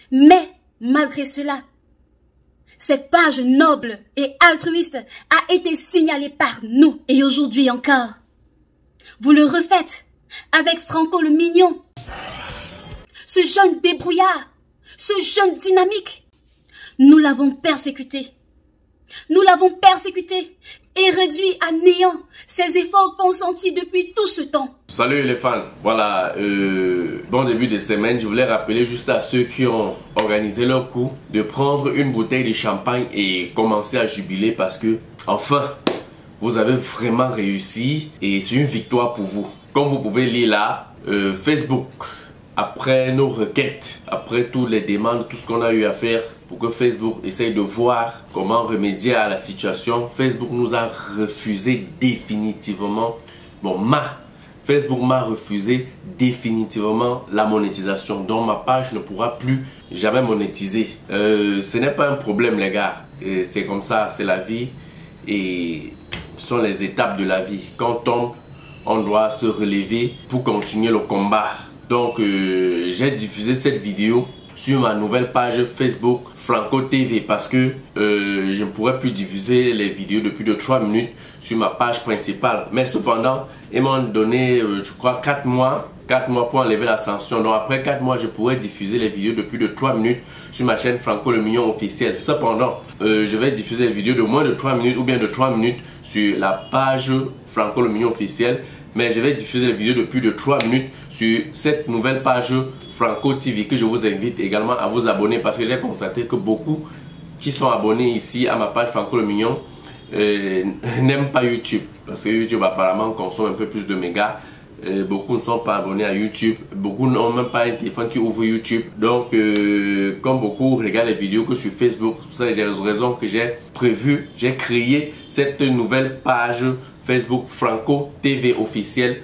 Mais, malgré cela, cette page noble et altruiste a été signalée par nous. Et aujourd'hui encore, vous le refaites avec Franco le Mignon. Ce jeune débrouillard, ce jeune dynamique, nous l'avons persécuté. Nous l'avons persécuté et réduit à néant ses efforts consentis depuis tout ce temps. Salut les fans, voilà, bon début de semaine, je voulais rappeler juste à ceux qui ont organisé leur coup de prendre une bouteille de champagne et commencer à jubiler parce que, enfin, vous avez vraiment réussi et c'est une victoire pour vous. Comme vous pouvez lire là, Facebook, après nos requêtes, après toutes les demandes, tout ce qu'on a eu à faire pour que Facebook essaye de voir comment remédier à la situation, Facebook nous a refusé définitivement, Facebook m'a refusé définitivement la monétisation. Donc ma page ne pourra plus jamais monétiser. Ce n'est pas un problème les gars, c'est comme ça, c'est la vie et ce sont les étapes de la vie. Quand on tombe, on doit se relever pour continuer le combat. Donc j'ai diffusé cette vidéo sur ma nouvelle page Facebook Franco TV parce que je ne pourrais plus diffuser les vidéos de plus de 3 minutes sur ma page principale. Mais cependant, ils m'ont donné, je crois, 4 mois pour enlever la sanction. Donc après 4 mois, je pourrais diffuser les vidéos de plus de 3 minutes sur ma chaîne Franco le Mignon officiel. Cependant, je vais diffuser les vidéos de moins de 3 minutes ou bien de 3 minutes sur la page Franco le Mignon officiel. Mais je vais diffuser les vidéos de plus de 3 minutes sur cette nouvelle page Franco TV que je vous invite également à vous abonner parce que j'ai constaté que beaucoup qui sont abonnés ici à ma page Franco le Mignon n'aiment pas YouTube parce que YouTube apparemment consomme un peu plus de mégas. Beaucoup ne sont pas abonnés à YouTube, beaucoup n'ont même pas un téléphone qui ouvre YouTube. Donc comme beaucoup regardent les vidéos que sur Facebook, c'est pour ça que j'ai raison que j'ai créé cette nouvelle page Facebook Franco TV officiel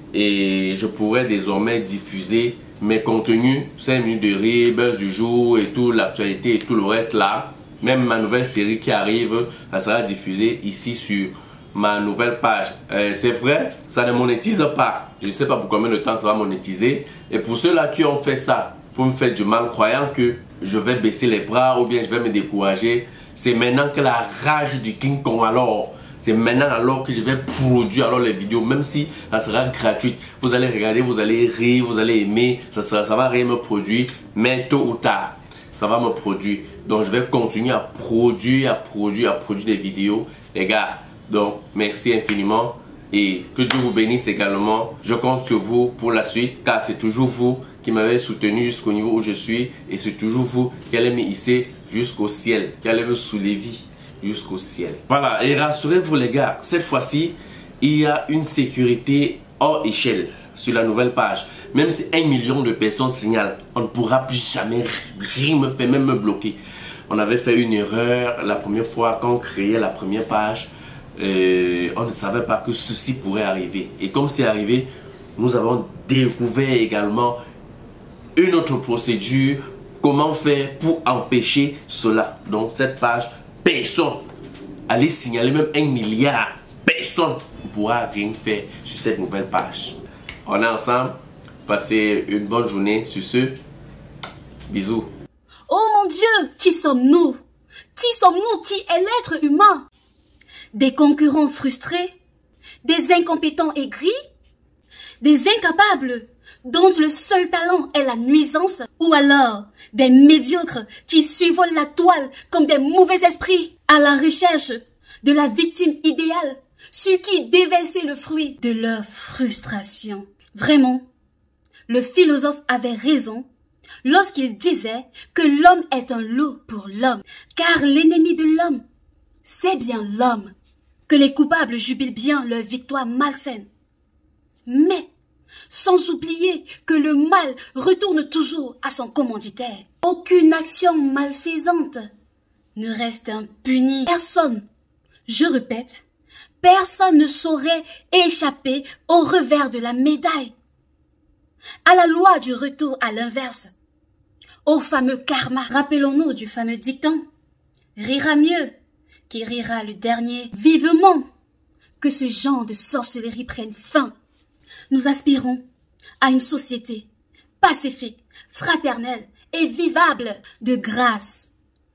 et je pourrais désormais diffuser mes contenus 5 minutes de rire, buzz du jour et tout, l'actualité et tout le reste là. Même ma nouvelle série qui arrive, ça sera diffusé ici sur ma nouvelle page. C'est vrai, ça ne monétise pas. Je ne sais pas pour combien de temps ça va monétiser. Et pour ceux-là qui ont fait ça pour me faire du mal, croyant que je vais baisser les bras ou bien je vais me décourager, c'est maintenant que la rage du King Kong alors. C'est maintenant alors que je vais produire alors les vidéos, même si ça sera gratuit. Vous allez regarder, vous allez rire, vous allez aimer, ça va rien me produire, mais tôt ou tard, ça va me produire. Donc je vais continuer à produire des vidéos, les gars. Donc merci infiniment et que Dieu vous bénisse également. Je compte sur vous pour la suite car c'est toujours vous qui m'avez soutenu jusqu'au niveau où je suis et c'est toujours vous qui allez me hisser jusqu'au ciel, qui allez me soulever jusqu'au ciel. Voilà, et rassurez-vous les gars, cette fois-ci, il y a une sécurité hors échelle sur la nouvelle page. Même si 1 million de personnes signalent, on ne pourra plus jamais rien me faire, même me bloquer. On avait fait une erreur la première fois quand on créait la première page. On ne savait pas que ceci pourrait arriver. Et comme c'est arrivé, nous avons découvert également une autre procédure. Comment faire pour empêcher cela. Donc cette page, personne, allez signaler même 1 milliard, personne ne pourra rien faire sur cette nouvelle page. On est ensemble, passez une bonne journée sur ce, bisous. Oh mon Dieu, qui sommes-nous? Qui sommes-nous? Qui est l'être humain? Des concurrents frustrés? Des incompétents aigris? Des incapables dont le seul talent est la nuisance? Ou alors des médiocres qui survolent la toile comme des mauvais esprits à la recherche de la victime idéale sur qui déverser le fruit de leur frustration? Vraiment, le philosophe avait raison lorsqu'il disait que l'homme est un loup pour l'homme, car l'ennemi de l'homme, c'est bien l'homme. Que les coupables jubilent bien leur victoire malsaine. Mais sans oublier que le mal retourne toujours à son commanditaire. Aucune action malfaisante ne reste impunie. Personne, je répète, personne ne saurait échapper au revers de la médaille. À la loi du retour à l'inverse, au fameux karma. Rappelons-nous du fameux dicton, rira mieux qui rira le dernier. Vivement que ce genre de sorcellerie prenne fin. Nous aspirons à une société pacifique, fraternelle et vivable. De grâce,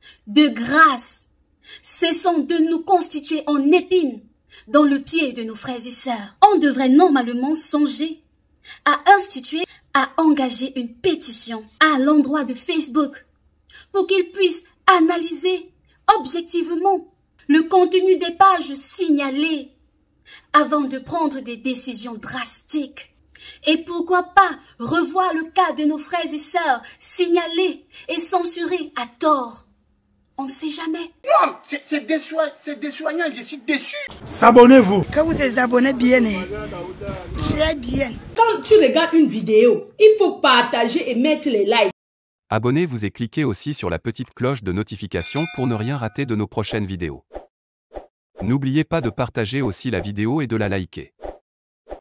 cessons de nous constituer en épines dans le pied de nos frères et sœurs. On devrait normalement songer à instituer, à engager une pétition à l'endroit de Facebook pour qu'ils puissent analyser objectivement le contenu des pages signalées avant de prendre des décisions drastiques. Et pourquoi pas revoir le cas de nos frères et sœurs signalés et censurés à tort. On ne sait jamais. Non, c'est désoignant, je suis déçu. S'abonnez-vous. Quand vous êtes abonné bien, très bien. Quand tu regardes une vidéo, il faut partager et mettre les likes. Abonnez-vous et cliquez aussi sur la petite cloche de notification pour ne rien rater de nos prochaines vidéos. N'oubliez pas de partager aussi la vidéo et de la liker.